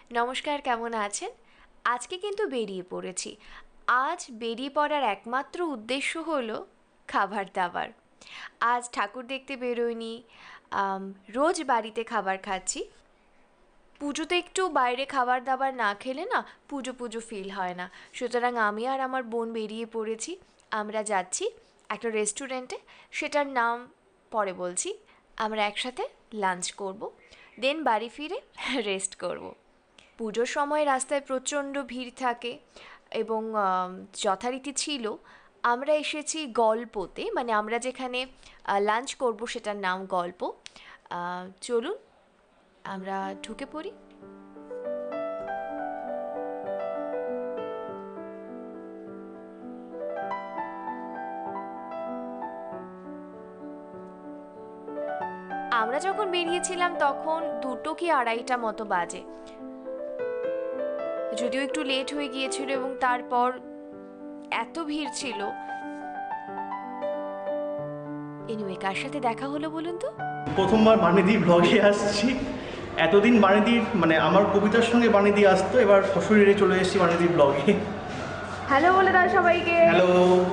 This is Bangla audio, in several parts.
নমস্কার, কেমন আছেন? আজকে কিন্তু বেরিয়ে পড়েছি। আজ বেরিয়ে পড়ার একমাত্র উদ্দেশ্য হলো খাবার দাবার। আজ ঠাকুর দেখতে বেরোইনি, রোজ বাড়িতে খাবার খাচ্ছি। পুজোতে একটু বাইরে খাবার দাবার না খেলে না পুজো পুজো ফিল হয় না। সুতরাং আমি আর আমার বোন বেরিয়ে পড়েছি। আমরা যাচ্ছি একটা রেস্টুরেন্টে, সেটার নাম পরে বলছি। আমরা একসাথে লাঞ্চ করব, দেন বাড়ি ফিরে রেস্ট করব। পুজোর সময় রাস্তায় প্রচণ্ড ভিড় থাকে এবং যথারীতি ছিল আমরা এসেছি গল্পতে, মানে আমরা যেখানে লাঞ্চ করব সেটার নাম গল্প। চলুন আমরা ঢুকে পড়ি। আমরা যখন বেরিয়েছিলাম তখন 2টো কি 2:30টা মতো বাজে, যদিও একটু লেট হয়ে গিয়েছিল এবং তারপর এত ভিড় ছিল। এনিওয়ে, কার সাথে দেখা হলো বলুন তো? প্রথমবার বানিদি ব্লগে আসছি। এতদিন বানিদির মানে আমার কবিতার সঙ্গে বানিদি আসতো, এবার শ্বশুরে চলে এসেছি বানিদি ব্লগে। হ্যালো বলে দাও সবাইকে। হ্যালো।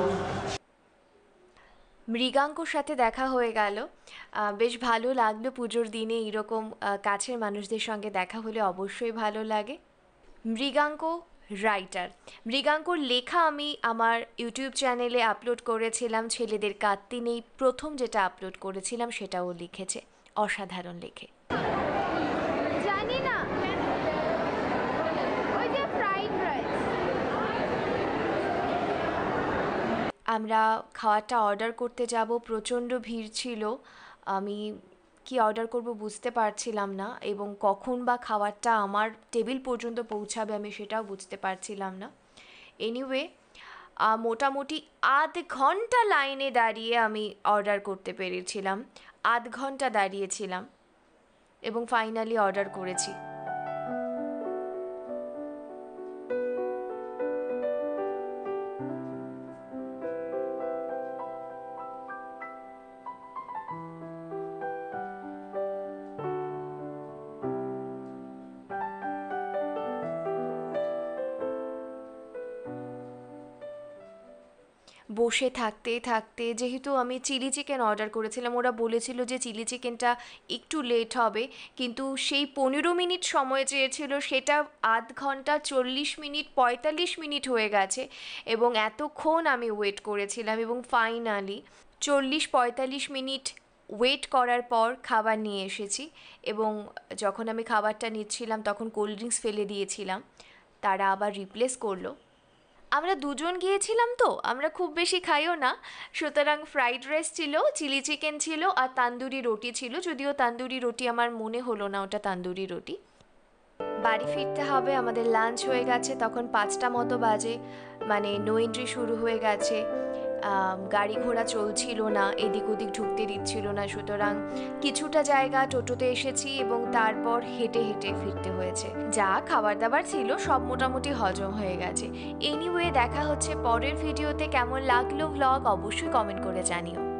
মৃগাঙ্কর সাথে দেখা হয়ে গেল। বেশ ভালো লাগলো পুজোর দিনে এরকম কাছের মানুষদের সঙ্গে দেখা হলে অবশ্যই ভালো লাগে। মৃগাঙ্ক রাইটার। মৃগাঙ্কর লেখা আমি আমার ইউটিউব চ্যানেলে আপলোড করেছিলাম, ছেলেদের কাত্তি নেই প্রথম যেটা আপলোড করেছিলাম সেটাও লিখেছে, অসাধারণ লেখে। জানি না, ওই যে ফ্রাইড রাইস। আমরা খাওয়াটা অর্ডার করতে যাব, প্রচণ্ড ভিড় ছিল। আমি কি অর্ডার করব বুঝতে পারছিলাম না এবং কখন বা খাবারটা আমার টেবিল পর্যন্ত পৌঁছাবে আমি সেটাও বুঝতে পারছিলাম না। এনিওয়ে, মোটামুটি আধ ঘন্টা লাইনে দাঁড়িয়ে আমি অর্ডার করতে পেরেছিলাম। আধ ঘন্টা দাঁড়িয়েছিলাম এবং ফাইনালি অর্ডার করেছি। বসে থাকতে থাকতে, যেহেতু আমি চিলি চিকেন অর্ডার করেছিলাম, ওরা বলেছিল যে চিলি চিকেনটা একটু লেট হবে, কিন্তু সেই 15 মিনিট সময় চেয়েছিল সেটা আধ ঘন্টা 40 মিনিট 45 মিনিট হয়ে গেছে এবং এতক্ষণ আমি ওয়েট করেছিলাম এবং ফাইনালি 40-45 মিনিট ওয়েট করার পর খাবার নিয়ে এসেছি। এবং যখন আমি খাবারটা নিচ্ছিলাম তখন কোল্ড ড্রিঙ্কস ফেলে দিয়েছিলাম, তারা আবার রিপ্লেস করলো। আমরা দুজন গিয়েছিলাম তো আমরা খুব বেশি খাইও না, সুতরাং ফ্রাইড রাইস ছিল, চিলি চিকেন ছিল আর তান্দুরি রুটি ছিল, যদিও তান্দুরি রুটি আমার মনে হলো না ওটা তান্দুরি রুটি। বাড়ি ফিরতে হবে, আমাদের লাঞ্চ হয়ে গেছে, তখন 5টা মতো বাজে, মানে নো এন্ট্রি শুরু হয়ে গেছে। গাড়ি ঘোড়া চলছিল না, এদিক ওদিক ঢুকতে দিচ্ছিল না, সুতরাং কিছুটা জায়গা টোটোতে এসেছি এবং তারপর হেঁটে হেঁটে ফিরতে হয়েছে। যা খাবার দাবার ছিল সব মোটামুটি হজম হয়ে গেছে। এনিওয়ে, দেখা হচ্ছে পরের ভিডিওতে। কেমন লাগলো ভ্লগ অবশ্যই কমেন্ট করে জানিও।